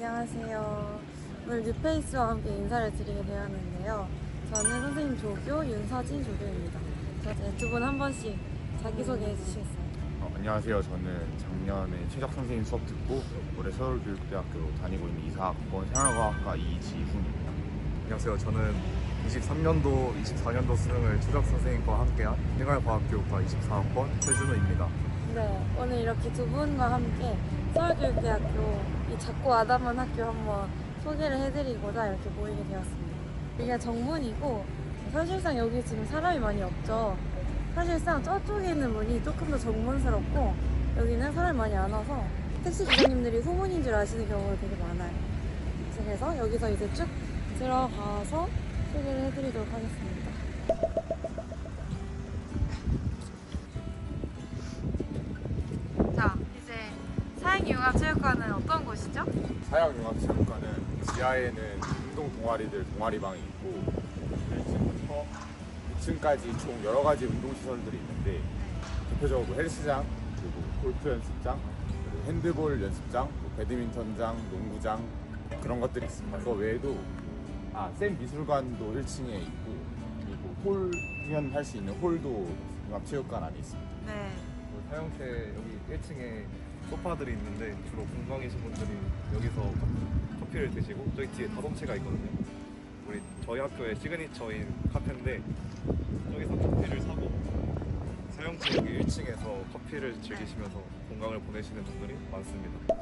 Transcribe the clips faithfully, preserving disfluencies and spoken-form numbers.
안녕하세요. 오늘 뉴페이스와 함께 인사를 드리게 되었는데요. 저는 선생님 조교 윤서진 조교입니다. 두 분 한 번씩 자기소개해 주시겠어요? 어, 안녕하세요. 저는 작년에 최작 선생님 수업 듣고 올해 서울교육대학교 다니고 있는 이사학번 생활과학과 이지훈입니다. 안녕하세요. 저는 이십삼 년도, 이십사 년도 수능을 최작 선생님과 함께한 생활과학교육과 이십사 학번 최준우입니다. 네, 오늘 이렇게 두 분과 함께 서울교육대학교 이 작고 아담한 학교 한번 소개를 해드리고자 이렇게 모이게 되었습니다. 이게 정문이고 사실상 여기 지금 사람이 많이 없죠. 사실상 저쪽에 있는 문이 조금 더 정문스럽고 여기는 사람이 많이 안 와서 택시 기사님들이 후문인 줄 아시는 경우가 되게 많아요. 그래서 여기서 이제 쭉 들어가서 소개를 해드리도록 하겠습니다. 자, 이제 사양융합체육관은 어떤 곳이죠? 사양융합체육관은 지하에는 운동 동아리들 동아리방이 있고 일 층부터 이 층까지 총 여러 가지 운동시설들이 있는데 대표적으로 헬스장, 그리고 골프 연습장, 그리고 핸드볼 연습장, 뭐 배드민턴장, 농구장 그런 것들이 있습니다. 그거 외에도 아, 쌤 미술관도 일 층에 있고 그리고 홀 공연할 수 있는 홀도 융합체육관 안에 있습니다. 네. 사용체 여기 일 층에 소파들이 있는데 주로 공강이신 분들이 여기서 커피를 드시고 저기 뒤에 다동체가 있거든요. 우리 저희 학교의 시그니처인 카페인데 저기서 커피를 사고 사용체 여기 일 층에서 커피를 즐기시면서 공강을 보내시는 분들이 많습니다.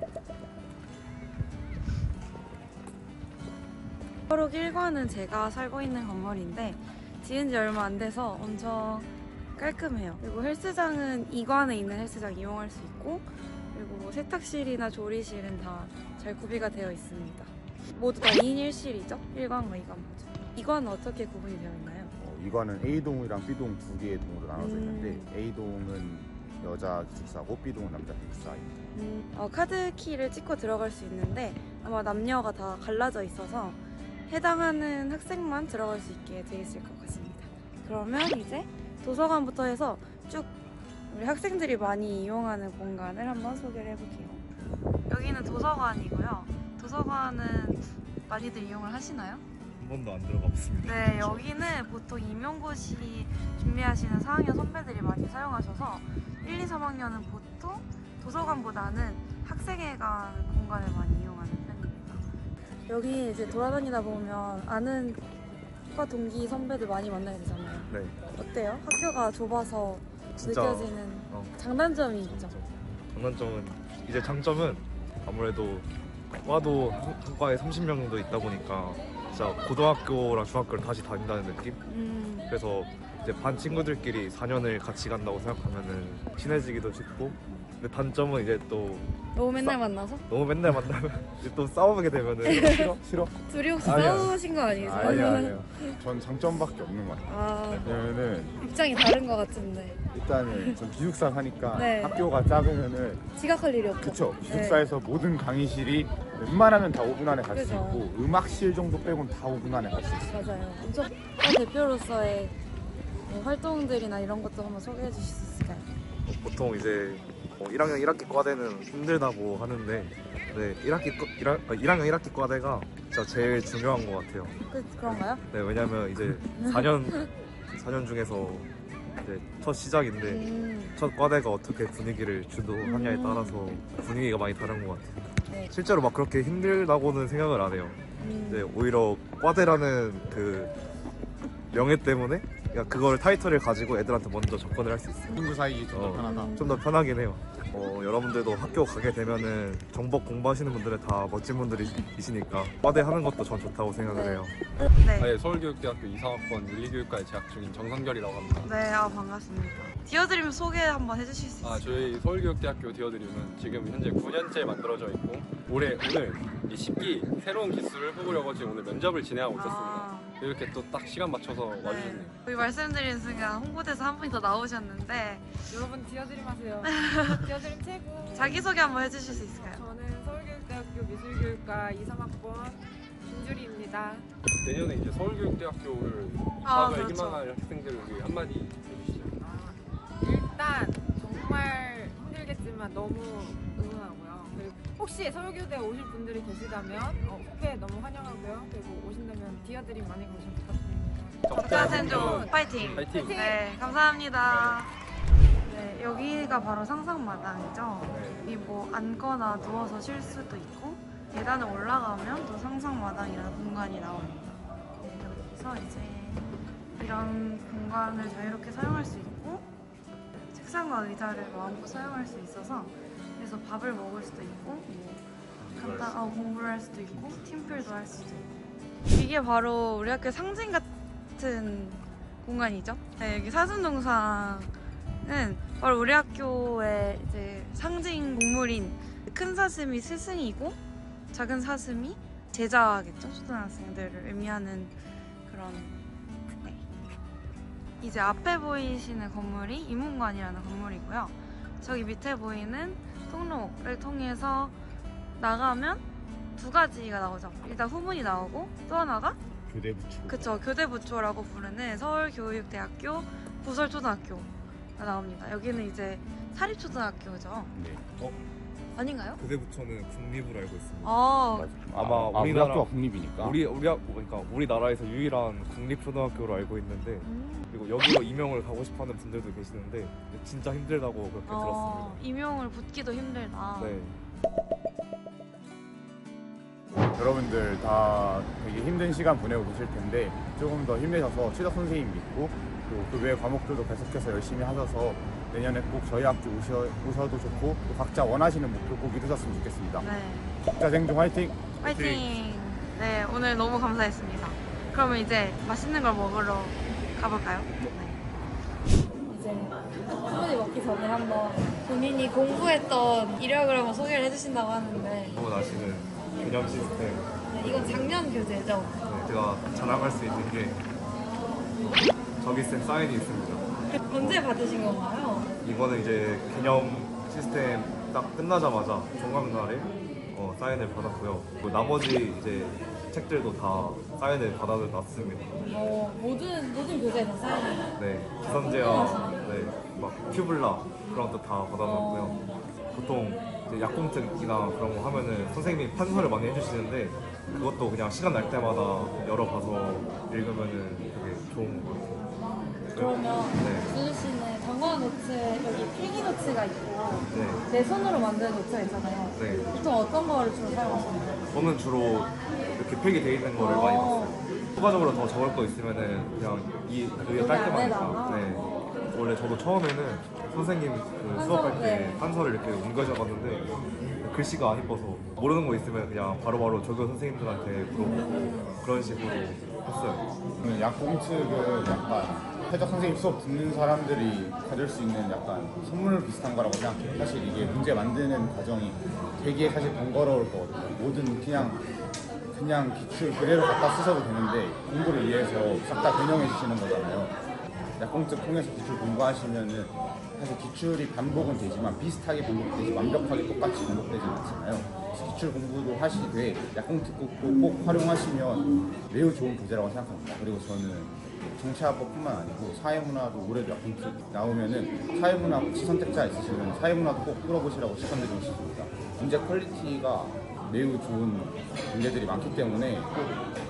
서록 일 관은 제가 살고 있는 건물인데 지은 지 얼마 안 돼서 엄청 깔끔해요. 그리고 헬스장은 이 관에 있는 헬스장 이용할 수 있고 그리고 뭐 세탁실이나 조리실은 다 잘 구비가 되어 있습니다. 모두 다 이 인 일 실이죠? 일 관과 이 관 모두. 이 관은 어떻게 구분이 되어 있나요? 어, 이 관은 A동이랑 B동 두 개의 동으로 나눠져 있는데 음. A동은 여자 기숙사고 B동은 남자 기숙사입니다. 음, 어, 카드키를 찍고 들어갈 수 있는데 아마 남녀가 다 갈라져 있어서 해당하는 학생만 들어갈 수 있게 되어 있을 것 같습니다. 그러면 이제 도서관부터 해서 쭉 우리 학생들이 많이 이용하는 공간을 한번 소개를 해볼게요. 여기는 도서관이고요. 도서관은 많이들 이용을 하시나요? 한 번도 안 들어가 봤습니다. 네, 여기는 보통 임용고시 준비하시는 사 학년 선배들이 많이 사용하셔서 일, 이, 삼 학년은 보통 도서관보다는 학생회관 공간을 많이 이용하는 편입니다. 여기 이제 돌아다니다 보면 아는 과 동기 선배들 많이 만나게 되잖아요. 네. 어때요? 학교가 좁아서 진짜, 느껴지는 어. 장단점이 있죠. 장단점은 이제 장점은 아무래도 과도 한, 한 과에 삼십 명 정도 있다 보니까 진짜 고등학교랑 중학교를 다시 다닌다는 느낌? 음, 그래서 이제 반 친구들끼리 사 년을 같이 간다고 생각하면은 친해지기도 쉽고 근데 단점은 이제 또 너무 맨날 싸- 만나서? 너무 맨날 만나면 이제 또 싸우게 되면은 싫어? 싫어? 둘이 혹시 아니야. 싸우신 거 아니에요? 아니요, 아니요. 전 장점밖에 없는 것 같아요. 아, 왜냐면은 입장이 다른 것 같은데 일단은 전 기숙사 사니까 네. 학교가 작으면은 지각할 일이 없죠? 그쵸. 기숙사에서 모든 강의실이 웬만하면 다 오 분 안에 갈 수 그죠. 있고 음악실 정도 빼고는 다 오 분 안에 갈 수 있어요. 맞아요. 엄청 과 대표로서의 뭐 활동들이나 이런 것도 한번 소개해 주실 수 있을까요? 보통 이제 어, 일 학년 일 학기 과대는 힘들다고 하는데 네, 일 학기 과, 일, 학- 아, 일 학년 일 학기 과대가 진짜 제일 중요한 것 같아요. 그, 그런가요? 네, 왜냐면 이제 사 년 사 년 중에서 이제 첫 시작인데 음, 첫 과대가 어떻게 분위기를 주도하냐에 음. 따라서 분위기가 많이 다른 것 같아요. 네. 실제로 막 그렇게 힘들다고는 생각을 안 해요. 음, 네, 오히려 과대라는 그 명예 때문에 그냥 그걸 타이틀을 가지고 애들한테 먼저 접근을 할 수 있어요. 친구 사이 좀 더 어. 편하다. 음. 좀 더 편하긴 해요. 어, 여러분들도 학교 가게 되면은 정법 공부하시는 분들은 다 멋진 분들이시니까 과대 하는 것도 전 좋다고 생각을 네. 해요. 네. 네, 서울교육대학교 이사학번 윤리교육과에 재학 중인 정상결이라고 합니다. 네, 아, 반갑습니다. 디어드림 소개 한번 해주실 수 있어요? 아, 저희 서울교육대학교 디어드림은 지금 현재 구 년째 만들어져 있고 올해 오늘 이 십기 새로운 기술을 뽑으려고 지금 오늘 면접을 진행하고 있었습니다. 아, 이렇게 또 딱 시간 맞춰서 네. 와주셨네요. 우리 말씀드리는 순간 홍보대사 한 분이 더 나오셨는데 여러분 디어드림 하세요. 디어드림 최고. 자기소개 한번 해주실 수 있을까요? 저는 서울교육대학교 미술교육과 이, 삼 학번 김주리입니다. 내년에 이제 서울교육대학교를 아, 가기 그렇죠. 희망할 학생들을 위해 한마디 해주시죠. 일단 정말 힘들겠지만 있지만 너무 응원하고요. 그리고 혹시 서울교대 오실 분들이 계시다면 어, 후배 너무 환영하고요. 그리고 오신다면 디어드림 많이 관심 부탁드립니다. 적자 생존 파이팅! 파이팅! 네, 감사합니다. 네, 여기가 바로 상상마당이죠. 네. 이 뭐 앉거나 누워서 쉴 수도 있고 계단을 올라가면 또 상상마당이라는 공간이 나옵니다. 네, 여기서 이제 이런 공간을 자유롭게 사용할 수 있고 책상과 의자를 마음껏 사용할 수 있어서 그래서 밥을 먹을 수도 있고 뭐 간단 어, 공부를 할 수도 있고 팀플도 할 수도 있고 이게 바로 우리 학교 상징 같은 공간이죠. 네, 여기 사슴동상은 바로 우리 학교의 이제 상징 동물인 큰 사슴이 스승이고 작은 사슴이 제자겠죠. 초등학생들을 의미하는 그런. 네. 이제 앞에 보이시는 건물이 이문관이라는 건물이고요. 저기 밑에 보이는 통로를 통해서 나가면 두 가지가 나오죠. 일단 후문이 나오고 또 하나가 교대부초. 그쵸, 교대부초라고 부르는 서울교육대학교 부설초등학교가 나옵니다. 여기는 이제 사립초등학교죠. 네. 어? 아닌가요? 교대부초는 국립으로 알고 있습니다. 아, 아마 아, 우리 우리나라- 학교가 국립이니까. 우리 우리 학 그러니까 우리나라에서 유일한 국립초등학교로 알고 있는데 음. 그리고 여기로 임용을 가고 싶어하는 분들도 계시는데 진짜 힘들다고 그렇게 어, 임용을 붙기도 힘들다. 들었습니다. 네. 여러분들 다 되게 힘든 시간 보내고 계실 텐데 조금 더 힘내셔서 최덕 선생님 믿고 또 그 외 과목들도 계속해서 열심히 하셔서 내년에 꼭 저희 학교 오셔, 오셔도 좋고 또 각자 원하시는 목표 꼭 이루셨으면 좋겠습니다. 네. 적자 생존 화이팅! 화이팅! 네, 오늘 너무 감사했습니다. 그러면 이제 맛있는 걸 먹으러 가볼까요? 네. 이제 한번에 먹기 전에 한번 본인이 공부했던 이력을 한번 소개를 해주신다고 하는데 너무 아시는 개념 시스템. 네, 이건 작년 교재죠? 네, 제가 자랑할 수 있는 게 저기 쌤 사인이 있습니다. 언제 받으신 건가요? 이거는 이제 개념 시스템 딱 끝나자마자 종강날에 어, 사인을 받았고요. 그리고 나머지 이제 책들도 다 사인을 받아놨습니다. 어, 모든, 모든 교재에 다 사인을. 네, 기선제압, 네, 막 큐블라 그런 것도 다 받아놨고요. 보통 이제 약공증이나 그런 거 하면은 선생님이 판서를 많이 해주시는데 그것도 그냥 시간 날 때마다 열어봐서 읽으면은 되게 좋은 것 같아요. 그러면 네. 주주 씨는 정화 노트에 여기 필기 노트가 있고 네, 내 손으로 만든 노트가 있잖아요. 네. 보통 어떤 거를 주로 사용하시나요? 저는 주로 이렇게 필기되어 있는 거를 많이 봤어요. 추가적으로 더 적을 거 있으면은 그냥 이 위에 여기 깔끔하니까. 안에다가? 네. 원래 저도 처음에는 선생님 그 수업할 때 네. 판서를 이렇게 옮겨져봤는데 글씨가 안 이뻐서 모르는 거 있으면 그냥 바로바로 조교 선생님들한테 물어보고 그런 식으로 했어요. 저는 약공측은 약간 해적 선생님 수업 듣는 사람들이 가질 수 있는 약간 선물 비슷한 거라고 생각해요. 사실 이게 문제 만드는 과정이 되게 사실 번거로울 거거든요. 뭐든 그냥 그냥 기출 그대로 갖다 쓰셔도 되는데 공부를 위해서 싹 다 변형해 주시는 거잖아요. 약공측 통해서 기출 공부하시면은 사실 기출이 반복은 되지만 비슷하게 반복되지 완벽하게 똑같이 반복되지 않잖아요. 그래서 기출 공부도 하시되 약공특국도 꼭 활용하시면 매우 좋은 교재라고 생각합니다. 그리고 저는 정치학법뿐만 아니고 사회문화도 올해도 약공특 나오면은 사회문화 혹시 선택자 있으시면 사회문화도 꼭 풀어보시라고 추천드리고 싶습니다. 문제 퀄리티가 매우 좋은 문제들이 많기 때문에 꼭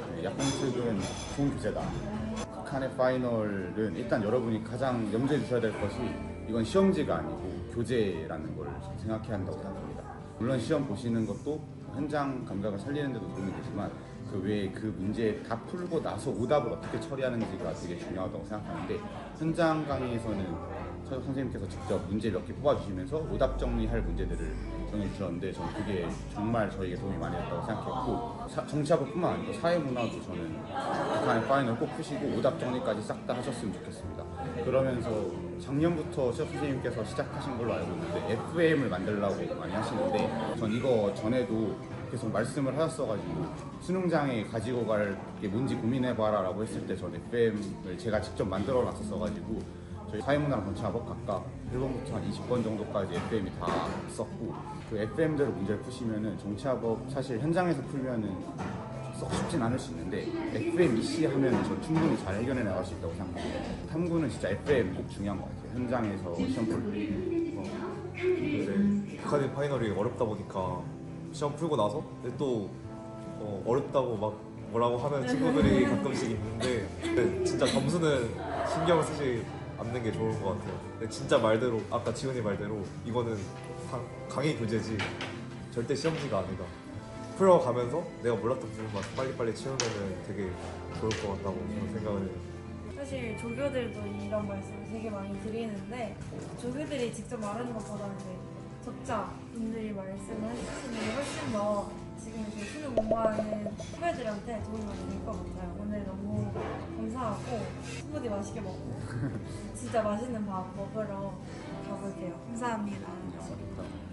약공특은 좋은 교재다. 북한의 파이널은 일단 여러분이 가장 염두에 두셔야 될 것이 이건 시험지가 아니고 교재라는 걸 생각해야 한다고 생각합니다. 물론 시험 보시는 것도 현장 감각을 살리는 데도 도움이 되지만 그 외에 그 문제 다 풀고 나서 오답을 어떻게 처리하는지가 되게 중요하다고 생각하는데 현장 강의에서는 서적 선생님께서 직접 문제 몇 개 뽑아주시면서 오답 정리할 문제들을 정해 주셨는데 저는 그게 정말 저에게 도움이 많이 됐다고 생각했고 사, 정치학뿐만 아니고 사회문화도 저는 북한의 파이널 꼭 푸시고 오답 정리까지 싹 다 하셨으면 좋겠습니다. 그러면서 작년부터 시작 선생님께서 시작하신 걸로 알고 있는데 에프엠을 만들려고 많이 하시는데 전 이거 전에도 계속 말씀을 하셨어가지고 수능장에 가지고 갈 게 뭔지 고민해봐라 라고 했을 때 전 에프엠을 제가 직접 만들어 놨었어가지고 저희 사회문화랑 정치학법 각각 일 번부터 한 이십 번 정도까지 에프엠이 다 있었고 그 에프엠대로 문제를 푸시면은 정치학법 사실 현장에서 풀면은 썩 쉽진 않을 수 있는데 에프엠 이씨 하면은 저 충분히 잘 해결해 나갈 수 있다고 생각합니다. 탐구는 진짜 에프엠 꼭 중요한 것 같아요. 현장에서 시험 볼 때. 어, 근데 국카드 파이널이 어렵다 보니까 시험 풀고 나서 근데 또 어, 어렵다고 막 뭐라고 하는 친구들이 가끔씩 있는데 근데 진짜 점수는 신경 쓰지 않는 게 좋은 것 같아요. 근데 진짜 말대로 아까 지훈이 말대로 이거는 강, 강의 교재지 절대 시험지가 아니다. 풀어가면서 내가 몰랐던 부분만 빨리빨리 채우면은 되게 좋을 것 같다고 저는 생각을 해요. 사실 조교들도 이런 말씀을 되게 많이 드리는데 조교들이 직접 말하는 것보다는 이제 적자분들이 말씀을 해주시는 게 훨씬 더 지금 이렇게 수능 공부하는 후배들한테 도움이 많이 될 것 같아요. 오늘 너무 감사하고 스무디 맛있게 먹고 진짜 맛있는 밥 먹으러 가볼게요. 감사합니다. 감사합니다.